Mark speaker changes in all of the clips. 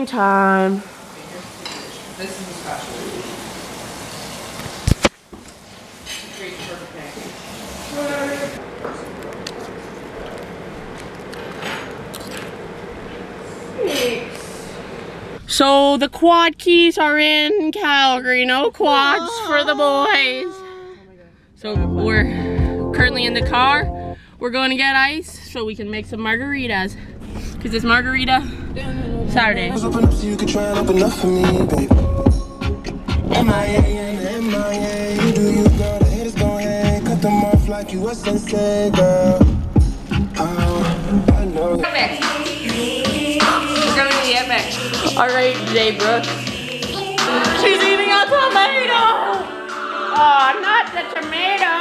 Speaker 1: time.
Speaker 2: This is a special. Great perfect pancake.
Speaker 1: So the quad keys are in Calgary. No quads for the boys. So we're currently in the car. We're going to get ice so we can make some margaritas. Because it's margarita Saturday.
Speaker 3: Open up so you can try and open up for me, baby. M.I.A. You do you, girl. The haters go ahead. Cut them off like you a sensei, girl. I know.
Speaker 2: We're going to get back.
Speaker 1: Alright, Jay Brooks. She's eating a tomato! Oh, not the tomato!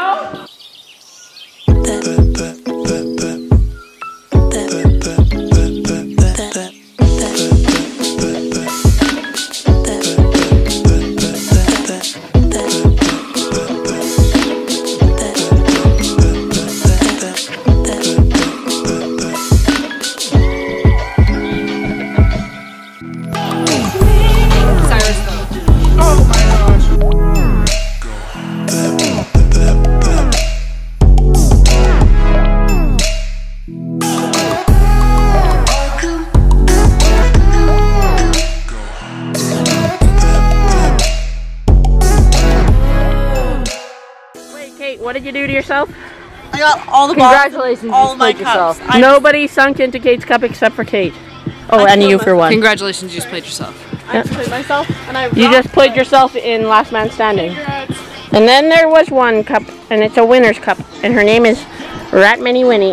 Speaker 1: What did you do to yourself?
Speaker 4: I got all the
Speaker 1: Congratulations,
Speaker 4: all
Speaker 1: you
Speaker 4: of my
Speaker 1: played
Speaker 4: cups.
Speaker 1: yourself. Nobody sunk into Kate's cup except for Kate. Oh, and you for one.
Speaker 2: Congratulations, you just played yourself.
Speaker 4: I just played myself, and I
Speaker 1: You just played yourself in Last Man Standing.
Speaker 4: Congrats.
Speaker 1: And then there was one cup, and it's a winner's cup, and her name is Ratmany Winnie.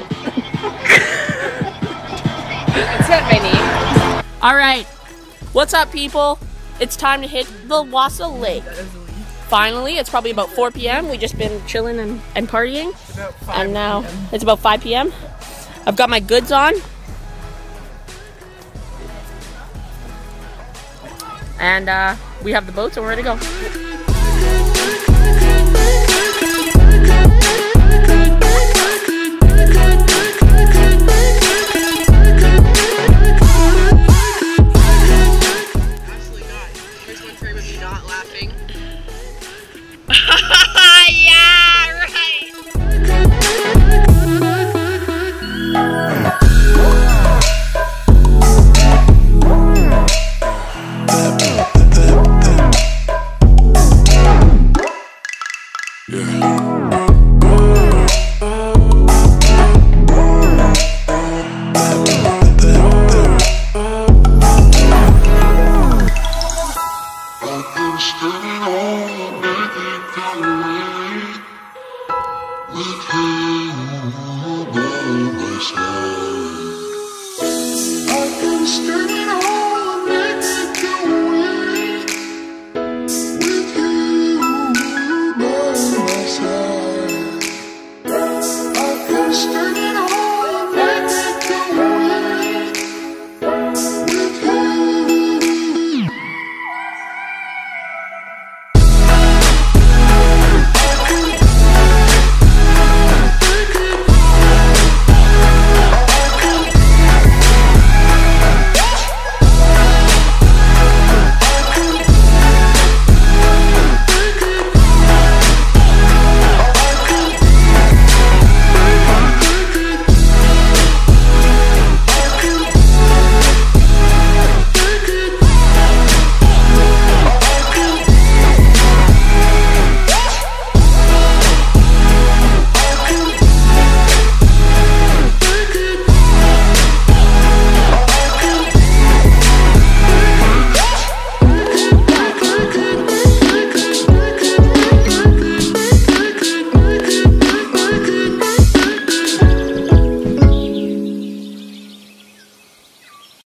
Speaker 2: It's not my name.
Speaker 1: Alright, what's up people? It's time to hit the Wassa Lake. Finally, it's probably about 4 p.m. We've just been chilling and partying. And now it's about 5 p.m. I've got my goods on. And we have the boats and we're ready to go.
Speaker 3: With you,